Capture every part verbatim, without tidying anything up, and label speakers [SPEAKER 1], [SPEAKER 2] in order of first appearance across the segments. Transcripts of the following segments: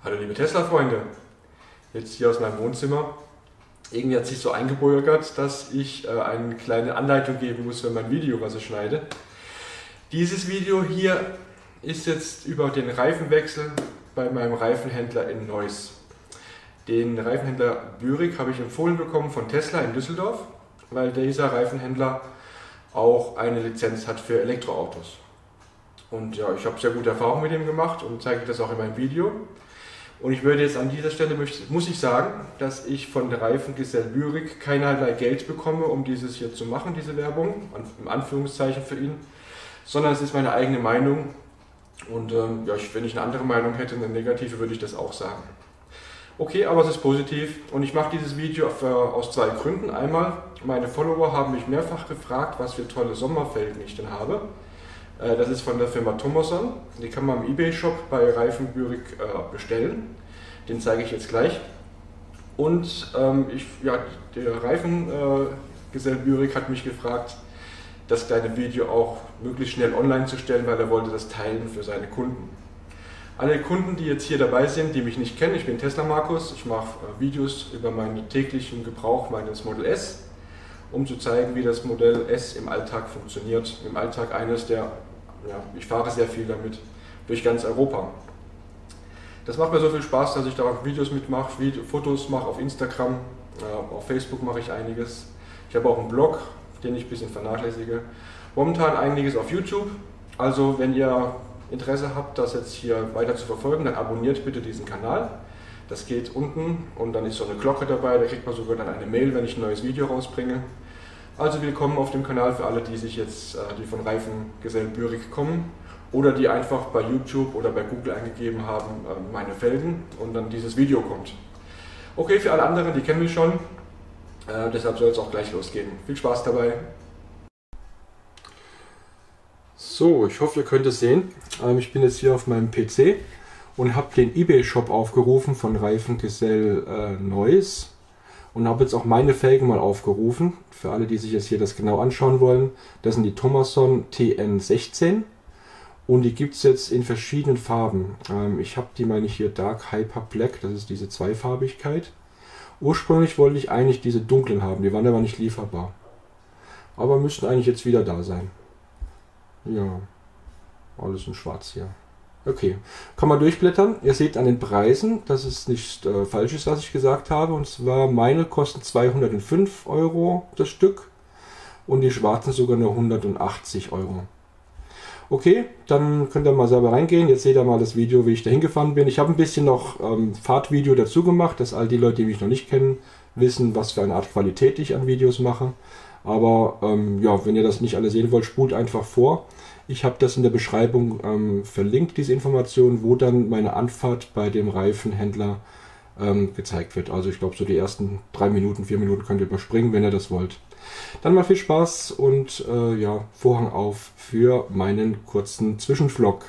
[SPEAKER 1] Hallo liebe Tesla-Freunde, jetzt hier aus meinem Wohnzimmer. Irgendwie hat sich so eingebürgert, dass ich äh, eine kleine Anleitung geben muss für mein Video, was ich schneide. Dieses Video hier ist jetzt über den Reifenwechsel bei meinem Reifenhändler in Neuss. Den Reifenhändler Bürig habe ich empfohlen bekommen von Tesla in Düsseldorf, weil dieser Reifenhändler auch eine Lizenz hat für Elektroautos. Und ja, ich habe sehr gute Erfahrungen mit ihm gemacht und zeige das auch in meinem Video. Und ich würde jetzt an dieser Stelle, muss ich sagen, dass ich von der Reifengesell Bürig keinerlei Geld bekomme, um dieses hier zu machen, diese Werbung, im Anführungszeichen für ihn, sondern es ist meine eigene Meinung. Und ähm, ja, wenn ich eine andere Meinung hätte, eine negative, würde ich das auch sagen. Okay, aber es ist positiv und ich mache dieses Video für, aus zwei Gründen. Einmal, meine Follower haben mich mehrfach gefragt, was für tolle Sommerfelgen ich denn habe. Das ist von der Firma Thomasson. Die kann man im eBay-Shop bei Reifenbürig äh, bestellen. Den zeige ich jetzt gleich. Und ähm, ich, ja, der Reifengesell äh, Bürig hat mich gefragt, das kleine Video auch möglichst schnell online zu stellen, weil er wollte das teilen für seine Kunden. Alle Kunden, die jetzt hier dabei sind, die mich nicht kennen, ich bin Tesla Markus, ich mache äh, Videos über meinen täglichen Gebrauch meines Model S, um zu zeigen, wie das Modell S im Alltag funktioniert. Im Alltag eines der Ja, ich fahre sehr viel damit durch ganz Europa. Das macht mir so viel Spaß, dass ich da auch Videos mitmache, Video, Fotos mache auf Instagram, äh, auf Facebook mache ich einiges. Ich habe auch einen Blog, den ich ein bisschen vernachlässige. Momentan einiges auf YouTube. Also wenn ihr Interesse habt, das jetzt hier weiter zu verfolgen, dann abonniert bitte diesen Kanal. Das geht unten und dann ist so eine Glocke dabei, da kriegt man sogar dann eine Mail, wenn ich ein neues Video rausbringe. Also willkommen auf dem Kanal für alle, die sich jetzt, die von Reifengesell Bürig kommen oder die einfach bei YouTube oder bei Google eingegeben haben, meine Felgen und dann dieses Video kommt. Okay, für alle anderen, die kennen mich schon, äh, deshalb soll es auch gleich losgehen. Viel Spaß dabei! So, ich hoffe, ihr könnt es sehen. Ähm, ich bin jetzt hier auf meinem P C und habe den eBay-Shop aufgerufen von Reifengesell äh, Neuss. Und habe jetzt auch meine Felgen mal aufgerufen, für alle, die sich jetzt hier das genau anschauen wollen. Das sind die Thomasson T N sechzehn und die gibt es jetzt in verschiedenen Farben. Ähm, ich habe die, meine ich, hier Dark Hyper Black, das ist diese Zweifarbigkeit. Ursprünglich wollte ich eigentlich diese dunklen haben, die waren aber nicht lieferbar. Aber müssten eigentlich jetzt wieder da sein. Ja, alles in schwarz hier. Okay, kann man durchblättern. Ihr seht an den Preisen, dass es nicht äh, falsch ist, was ich gesagt habe. Und zwar meine kosten zweihundertfünf Euro das Stück und die schwarzen sogar nur hundertachtzig Euro. Okay, dann könnt ihr mal selber reingehen. Jetzt seht ihr mal das Video, wie ich da hingefahren bin. Ich habe ein bisschen noch ähm, Fahrtvideo dazu gemacht, dass all die Leute, die mich noch nicht kennen, wissen, was für eine Art Qualität ich an Videos mache. Aber ähm, ja, wenn ihr das nicht alle sehen wollt, spult einfach vor. Ich habe das in der Beschreibung ähm, verlinkt, diese Information, wo dann meine Anfahrt bei dem Reifenhändler ähm, gezeigt wird. Also ich glaube, so die ersten drei Minuten, vier Minuten könnt ihr überspringen, wenn ihr das wollt. Dann mal viel Spaß und äh, ja, Vorhang auf für meinen kurzen Zwischenvlog.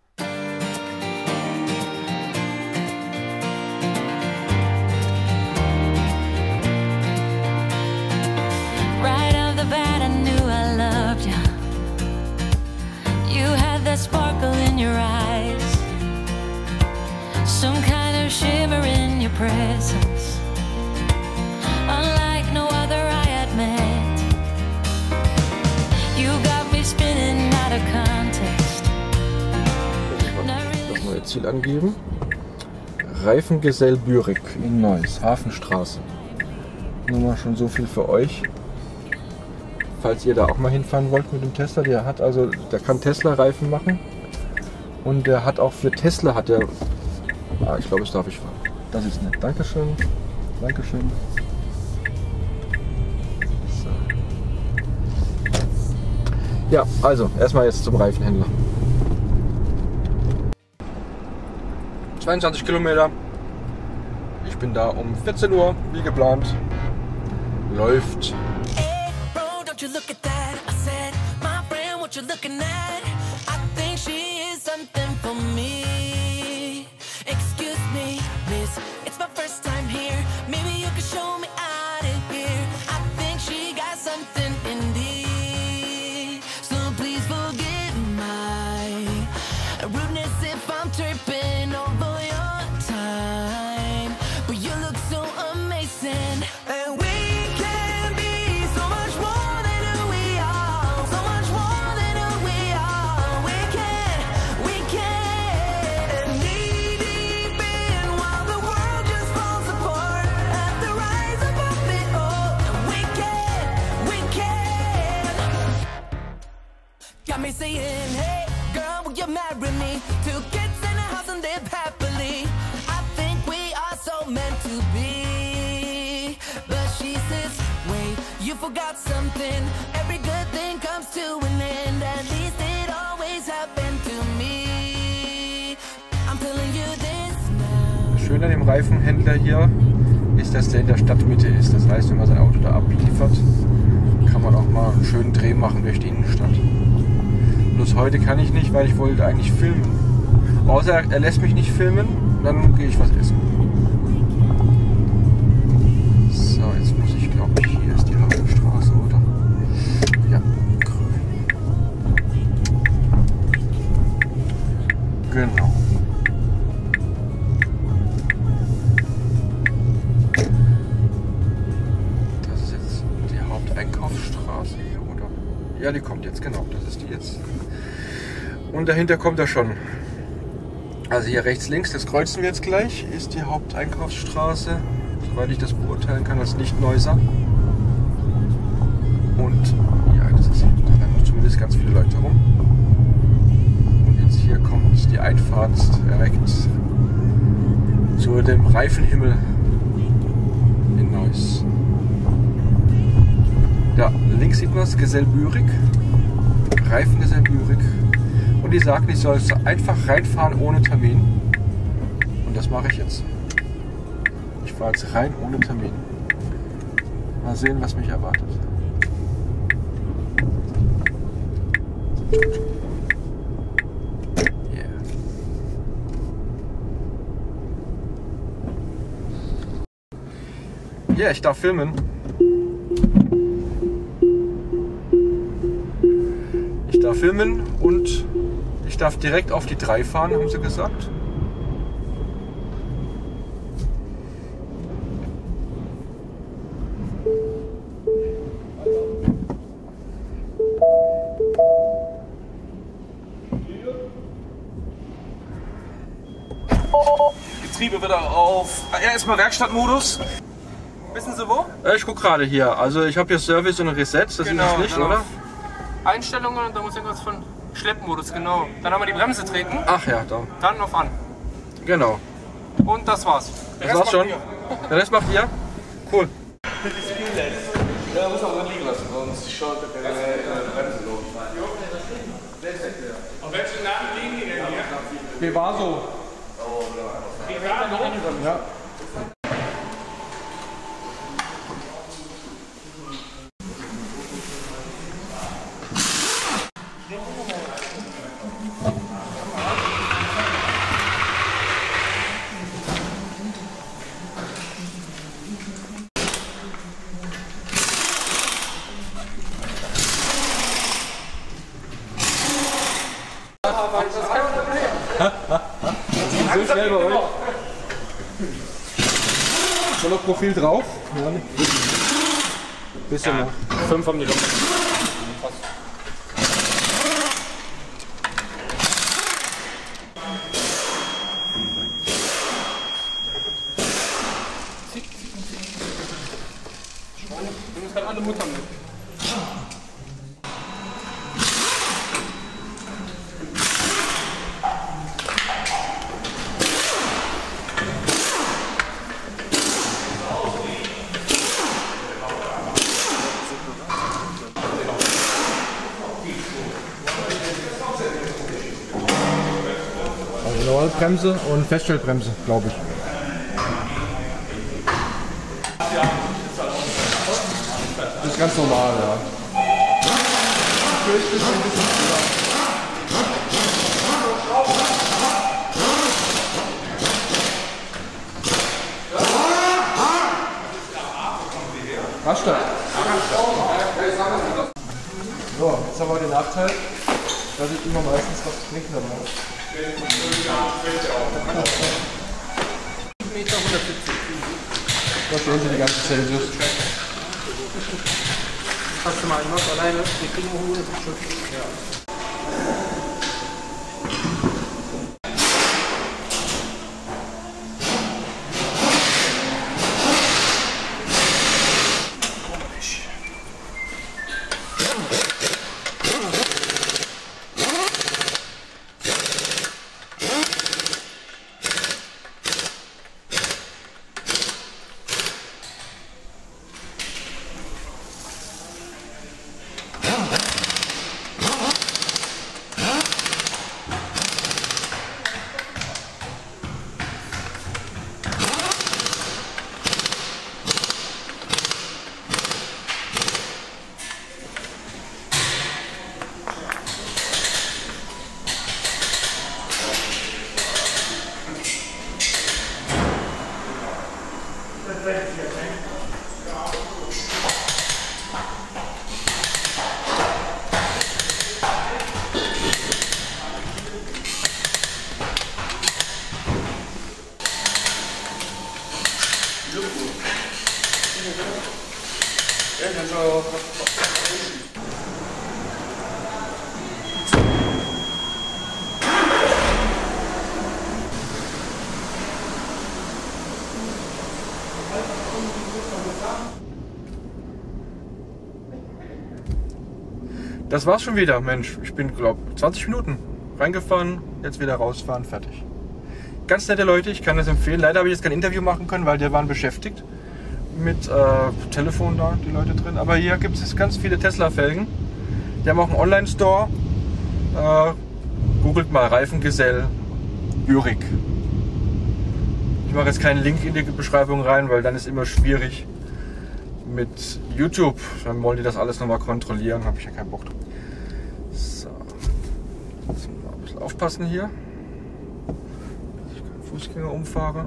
[SPEAKER 2] Sparkle in your eyes, some kind of shimmer in your presence, unlike no other I had met. You got me spinning out of context.
[SPEAKER 1] Nochmal ihr Ziel angeben. Reifengesell Bürig in Neuss, Hafenstraße. Nur mal schon so viel für euch. Falls ihr da auch mal hinfahren wollt mit dem Tesla, der hat also, der kann Tesla-Reifen machen und der hat auch für Tesla hat er, ah, ich glaube, das darf ich fahren. Das ist nett. Dankeschön, Dankeschön. So. Ja, also erstmal jetzt zum Reifenhändler. zweiundzwanzig Kilometer. Ich bin da um vierzehn Uhr, wie geplant. Läuft.
[SPEAKER 2] You look at that, I said, my friend, what you looking at? I think she is something for me. Excuse me, miss, it's my first time here. Maybe you can show me out of here. I think she got something in me. So please forgive my rudeness if I'm tripping over your time. two kids in a house and live happily. I think we are so meant to be. But she says, wait, you forgot something. Every good thing comes to an end. At least it always happened to me. I'm telling you this now.
[SPEAKER 1] Schön an dem Reifenhändler hier ist, dass der in der Stadtmitte ist. Das heißt, wenn man sein Auto da abliefert, kann man auch mal einen schönen Dreh machen durch die Innenstadt. Bloß heute kann ich nicht, weil ich wollte eigentlich filmen. Außer er lässt mich nicht filmen, dann gehe ich was essen. So, jetzt muss ich, glaube ich, hier ist die Hauptstraße, oder? Ja, grün. Genau. Das ist jetzt die Haupteinkaufsstraße hier, oder? Ja, die kommt jetzt, genau, das ist die jetzt. Und dahinter kommt er schon. Also hier rechts, links, das kreuzen wir jetzt gleich, ist die Haupteinkaufsstraße, soweit ich das beurteilen kann, als Nicht-Neuser. Und ja, das ist, da rennen zumindest ganz viele Leute rum. Und jetzt hier kommt die Einfahrt direkt zu dem Reifenhimmel in Neuss. Ja, links sieht man es, Gesell Bürig, Reifengesell Bürig. Und die sagten, ich soll einfach reinfahren ohne Termin. Und das mache ich jetzt. Ich fahre jetzt rein ohne Termin. Mal sehen, was mich erwartet. Yeah. Ja, yeah, ich darf filmen. Ich darf filmen und ich darf direkt auf die drei fahren, haben sie gesagt.
[SPEAKER 3] Getriebe wieder auf ja, erstmal Werkstattmodus. Wissen Sie wo?
[SPEAKER 1] Ich gucke gerade hier. Also ich habe hier Service und Reset, das
[SPEAKER 3] Genau,
[SPEAKER 1] ist es nicht,
[SPEAKER 3] genau.
[SPEAKER 1] oder?
[SPEAKER 3] Einstellungen und da muss irgendwas von Schleppmodus, genau. Dann haben wir die Bremse treten,
[SPEAKER 1] Ach ja, da.
[SPEAKER 3] dann auf an.
[SPEAKER 1] Genau.
[SPEAKER 3] Und das war's. Der
[SPEAKER 1] Das
[SPEAKER 3] Rest
[SPEAKER 1] war's
[SPEAKER 3] macht
[SPEAKER 1] schon.
[SPEAKER 3] ihr.
[SPEAKER 1] Der Rest macht ihr? Cool.
[SPEAKER 3] Ja, muss auch liegen lassen, sonst schaut der Bremse los. Auf welchen Namen liegen die denn hier?
[SPEAKER 1] Bevaso. Ja. So schnell bei euch. Schon noch Profil drauf? Ja, nicht. Bisschen noch.
[SPEAKER 3] Fünf haben die Luft. Du musst gerade alle Mutter mit.
[SPEAKER 1] Also Rollbremse und Feststellbremse, glaube ich. Das ist ganz normal, ja. Rasch da. So, jetzt haben wir den Nachteil, dass ich immer meistens was zu trinken habe.
[SPEAKER 3] Meter hundertsiebzig.
[SPEAKER 1] Da stehen sie die ganze Celsius.
[SPEAKER 3] Hast du mal einen was alleine? Wir kriegen nur hundertsiebzig Stück. Ja. so.
[SPEAKER 1] Das war's schon wieder, Mensch. Ich bin, glaube ich, zwanzig Minuten reingefahren, jetzt wieder rausfahren, fertig. Ganz nette Leute, ich kann das empfehlen. Leider habe ich jetzt kein Interview machen können, weil die waren beschäftigt mit äh, Telefon da, die Leute drin. Aber hier gibt es ganz viele Tesla-Felgen. Die haben auch einen Online-Store. Äh, googelt mal Reifengesell Bürik. Ich mache jetzt keinen Link in die Beschreibung rein, weil dann ist immer schwierig mit YouTube. Dann wollen die das alles nochmal kontrollieren, habe ich ja keinen Bock drauf. So. Jetzt mal ein bisschen aufpassen hier, dass ich keinen Fußgänger umfahre.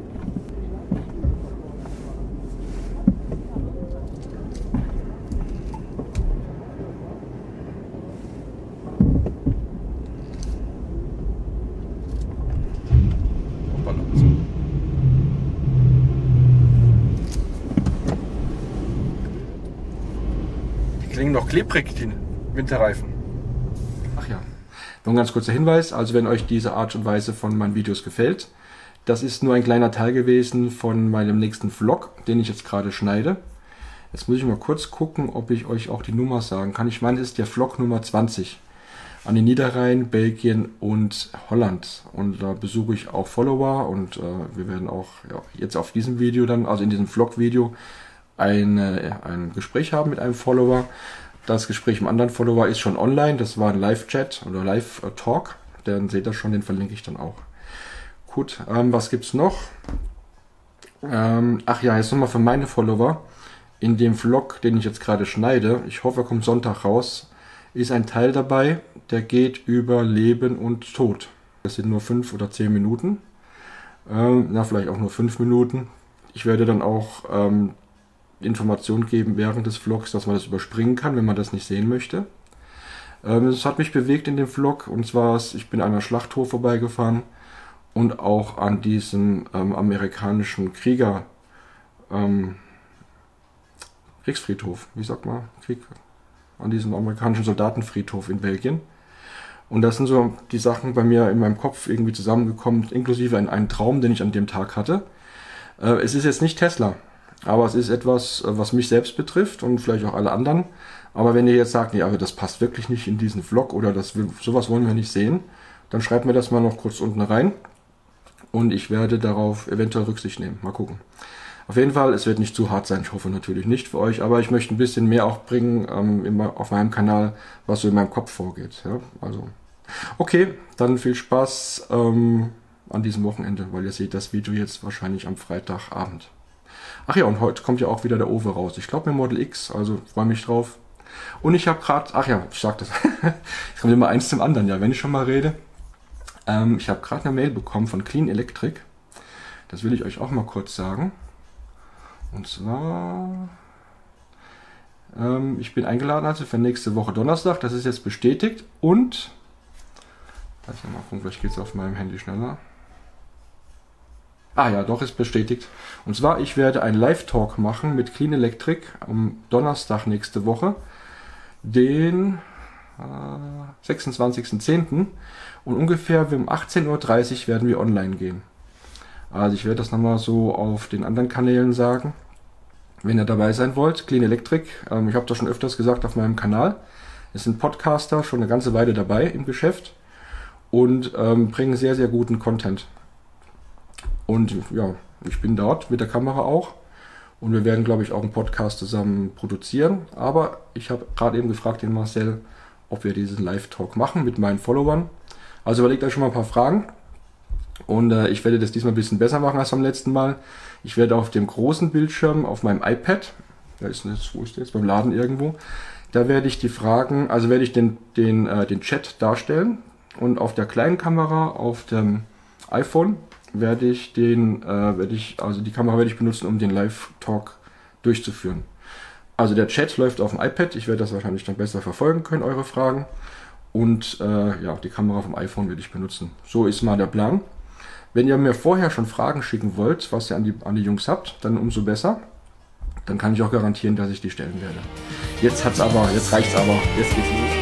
[SPEAKER 1] Klingen noch klebrig, die Winterreifen. Ach ja, noch ein ganz kurzer Hinweis, also wenn euch diese Art und Weise von meinen Videos gefällt, das ist nur ein kleiner Teil gewesen von meinem nächsten Vlog, den ich jetzt gerade schneide. Jetzt muss ich mal kurz gucken, ob ich euch auch die Nummer sagen kann. Ich meine, das ist der Vlog Nummer zwanzig an den Niederrhein, Belgien und Holland. Und da besuche ich auch Follower und äh, wir werden auch ja, jetzt auf diesem Video dann, also in diesem Vlog-Video, Ein, ein Gespräch haben mit einem Follower. Das Gespräch mit einem anderen Follower ist schon online. Das war ein Live-Chat oder Live-Talk. Dann seht ihr schon, den verlinke ich dann auch. Gut, ähm, was gibt's noch? Ähm, ach ja, jetzt nochmal für meine Follower. In dem Vlog, den ich jetzt gerade schneide, ich hoffe, er kommt Sonntag raus, ist ein Teil dabei, der geht über Leben und Tod. Das sind nur fünf oder zehn Minuten. Ähm, na, vielleicht auch nur fünf Minuten. Ich werde dann auch ähm, Informationen geben während des Vlogs, dass man das überspringen kann, wenn man das nicht sehen möchte. Ähm, das hat mich bewegt in dem Vlog, und zwar, ich bin an einer Schlachthof vorbeigefahren und auch an diesem ähm, amerikanischen Krieger ähm, Kriegsfriedhof, wie sagt man, Krieg, an diesem amerikanischen Soldatenfriedhof in Belgien. Und das sind so die Sachen bei mir in meinem Kopf irgendwie zusammengekommen, inklusive einen Traum, den ich an dem Tag hatte. Äh, es ist jetzt nicht Tesla. Aber es ist etwas, was mich selbst betrifft und vielleicht auch alle anderen. Aber wenn ihr jetzt sagt, nee, aber das passt wirklich nicht in diesen Vlog oder das, sowas wollen wir nicht sehen, dann schreibt mir das mal noch kurz unten rein und ich werde darauf eventuell Rücksicht nehmen. Mal gucken. Auf jeden Fall, es wird nicht zu hart sein. Ich hoffe natürlich nicht für euch, aber ich möchte ein bisschen mehr auch bringen ähm, immer auf meinem Kanal, was so in meinem Kopf vorgeht. Ja? Also, okay, dann viel Spaß ähm, an diesem Wochenende, weil ihr seht das Video jetzt wahrscheinlich am Freitagabend. Ach ja, und heute kommt ja auch wieder der Owe raus. Ich glaube, mit Model X, also freue mich drauf. Und ich habe gerade, ach ja, ich sag das, es kommt immer eins zum anderen, ja, wenn ich schon mal rede. Ähm, ich habe gerade eine Mail bekommen von Clean Electric. Das will ich euch auch mal kurz sagen. Und zwar, ähm, ich bin eingeladen also für nächste Woche Donnerstag. Das ist jetzt bestätigt. Und, lass mich mal gucken, vielleicht geht es auf meinem Handy schneller. Ah ja, doch, ist bestätigt. Und zwar, ich werde einen Live-Talk machen mit Clean Electric am Donnerstag nächste Woche, den äh, sechsundzwanzigsten zehnten Und ungefähr um achtzehn Uhr dreißig werden wir online gehen. Also ich werde das nochmal so auf den anderen Kanälen sagen, wenn ihr dabei sein wollt. Clean Electric, ähm, ich habe das schon öfters gesagt auf meinem Kanal. Es sind Podcaster, schon eine ganze Weile dabei im Geschäft und ähm, bringen sehr, sehr guten Content. Und ja, ich bin dort mit der Kamera auch und wir werden, glaube ich, auch einen Podcast zusammen produzieren. Aber ich habe gerade eben gefragt den Marcel, ob wir diesen Live-Talk machen mit meinen Followern. Also überlegt euch schon mal ein paar Fragen und äh, ich werde das diesmal ein bisschen besser machen als beim letzten Mal. Ich werde auf dem großen Bildschirm, auf meinem iPad, da ist das, wo ist der jetzt, beim Laden irgendwo, da werde ich die Fragen, also werde ich den, den, äh, den Chat darstellen und auf der kleinen Kamera, auf dem iPhone, werde ich den, äh, werde ich, also die Kamera werde ich benutzen, um den Live-Talk durchzuführen. Also der Chat läuft auf dem iPad, ich werde das wahrscheinlich dann besser verfolgen können, eure Fragen. Und äh, ja, die Kamera vom iPhone werde ich benutzen. So ist mal der Plan. Wenn ihr mir vorher schon Fragen schicken wollt, was ihr an die, an die Jungs habt, dann umso besser. dann kann ich auch garantieren, dass ich die stellen werde. Jetzt hat's aber, jetzt reicht's aber, jetzt geht's los.